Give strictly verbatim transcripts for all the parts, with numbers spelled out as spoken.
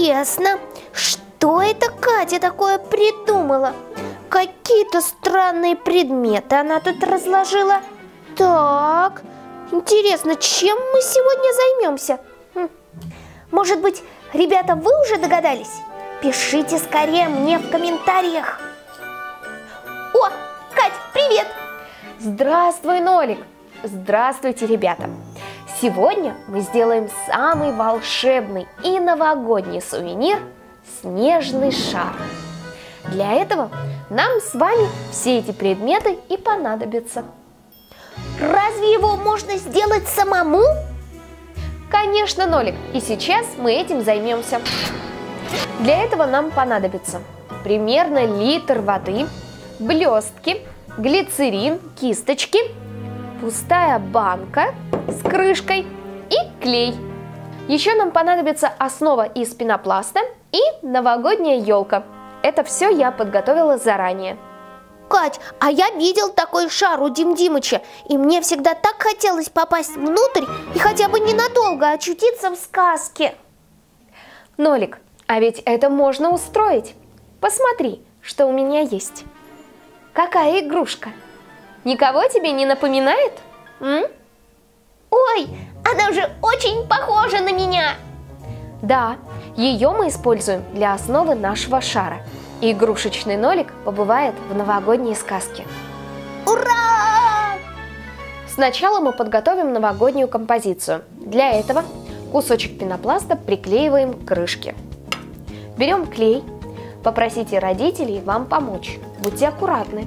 Интересно, что это Катя такое придумала? Какие-то странные предметы она тут разложила. Так, интересно, чем мы сегодня займемся? Хм. Может быть, ребята, вы уже догадались? Пишите скорее мне в комментариях. О, Кать, привет! Здравствуй, Нолик! Здравствуйте, ребята! Сегодня мы сделаем самый волшебный и новогодний сувенир – снежный шар. Для этого нам с вами все эти предметы и понадобятся. Разве его можно сделать самому? Конечно, Нолик, и сейчас мы этим займемся. Для этого нам понадобится примерно литр воды, блестки, глицерин, кисточки, пустая банка с крышкой и клей. Еще нам понадобится основа из пенопласта и новогодняя елка. Это все я подготовила заранее. Кать, а я видел такой шар у Дим Димыча, и мне всегда так хотелось попасть внутрь и хотя бы ненадолго очутиться в сказке. Нолик, а ведь это можно устроить. Посмотри, что у меня есть. Какая игрушка? Никого тебе не напоминает? М? Ой, она же очень похожа на меня! Да, ее мы используем для основы нашего шара. И игрушечный Нолик побывает в новогодней сказке. Ура! Сначала мы подготовим новогоднюю композицию. Для этого кусочек пенопласта приклеиваем к крышке. Берем клей. Попросите родителей вам помочь. Будьте аккуратны.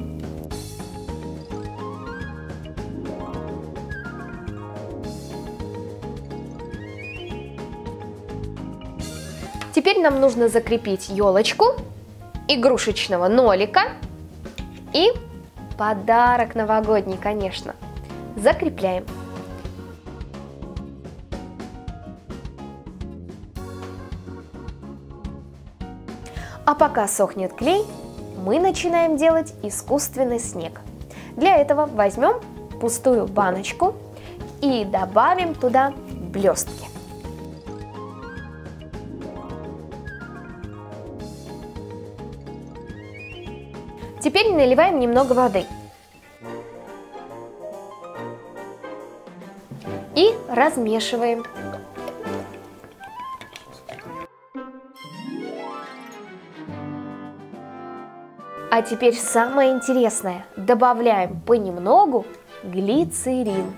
Теперь нам нужно закрепить елочку, игрушечного Нолика и подарок новогодний, конечно. Закрепляем. А пока сохнет клей, мы начинаем делать искусственный снег. Для этого возьмем пустую баночку и добавим туда блестки. Теперь наливаем немного воды. И размешиваем. А теперь самое интересное. Добавляем понемногу глицерин.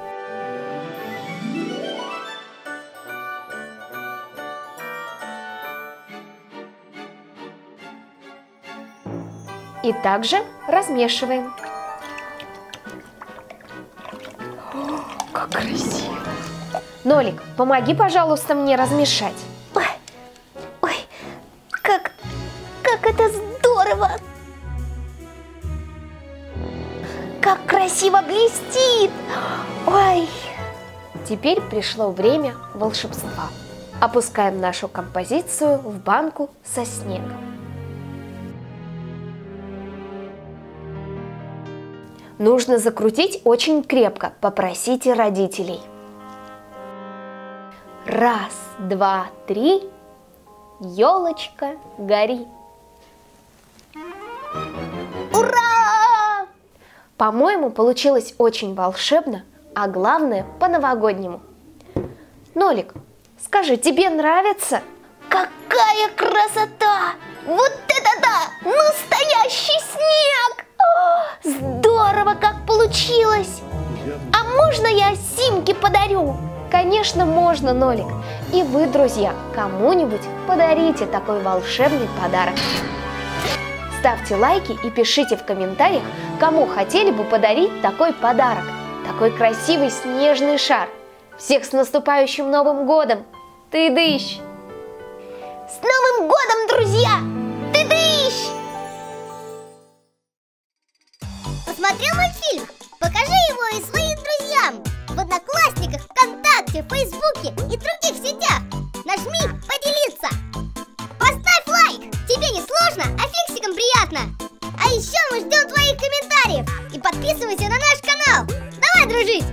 И также размешиваем. О, как красиво! Нолик, помоги, пожалуйста, мне размешать. Ой, ой, как, как это здорово! Как красиво блестит! Ой! Теперь пришло время волшебства. Опускаем нашу композицию в банку со снегом. Нужно закрутить очень крепко, попросите родителей. Раз, два, три, елочка, гори. Ура! По-моему, получилось очень волшебно, а главное по-новогоднему. Нолик, скажи, тебе нравится? Какая красота! Вот это да! Настоящий снег! О, здорово, как получилось! А можно я Симке подарю? Конечно, можно, Нолик. И вы, друзья, кому-нибудь подарите такой волшебный подарок. Ставьте лайки и пишите в комментариях, кому хотели бы подарить такой подарок. Такой красивый снежный шар. Всех с наступающим Новым годом! Ты-дыщ! С Новым годом, друзья! Ты-дыщ! Посмотрел мультфильм? Покажи его и своим друзьям в Одноклассниках, ВКонтакте, Фейсбуке и других сетях. Нажми «Поделиться». Поставь лайк. Тебе не сложно, а фиксикам приятно. А еще мы ждем твоих комментариев. И подписывайся на наш канал. Давай дружить!